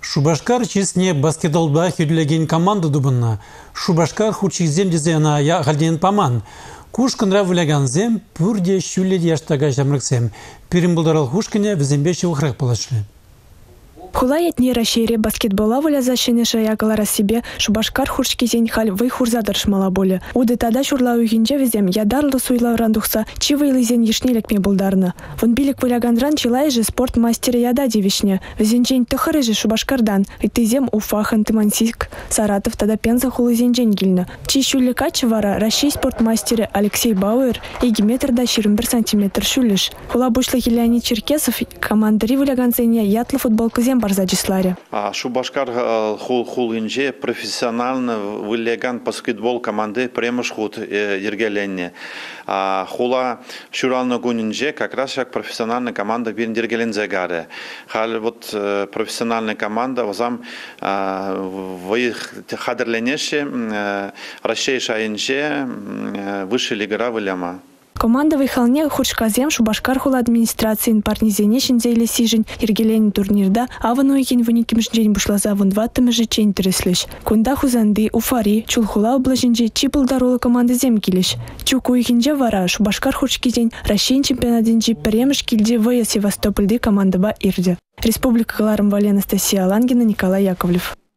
Шубашкар честне баскетболда хүдлеген команда дубынна. Шубашкар хучизем дизена я галден паман. Кушкынра вылаганзем пурде шүллет яштага жамрыксем. Пирим хушкыне візембеші ухрак полашлы. Хула етне рашере баскетбола воля защине шаякалара себе Шубашкар хуршкизен халь вый хурзадырш мала боле. Уды тада шурла уйгинче везем ядарлы суйлавран духса чивайлызен ешнелек ме булдарны. Вон билик выляганран чилай же спорт мастера яда девишне. Везенчень тохары же Шубашкардан. Итызем Уфахан Тымансик Саратов тада Пенза хулызенчень гильна. Чи шуллика чевара Рашей спорт мастере Алексей Бауэр и гиметр да 21 сантиметр шуллиш. Хула бушлы Леонид Черкесов командари выляганцене ятлы футбол кызем барзадисларе. Шубашкар хулинже профессионально вылеган баскетбол команды премашхут ергеленне. Хула шурална гунинже как раз как профессиональная команда бирин ергелензе гаре. Хал вот профессиональная команда возам вы хадерленеше Рашей шайнже выше лигара выляма. Команда выхалне хуршказем Шубашкар хула администрациян партнизене шинзейле сижен ергелени турнирда авану екен вуниким ждень бушлаза вон ваттымы же чейн тіреслеш. Кунда хузанды Уфари чулхула облажинже чипылдарулы команды зем келеш. Чуку екенже вара Шубашкар хуршкизен Рашейн чемпионатинчи премеш килде вая Севастопольды командыба ирде. Республика Галарым Вали Анастасия Лангина, Николай Яковлев.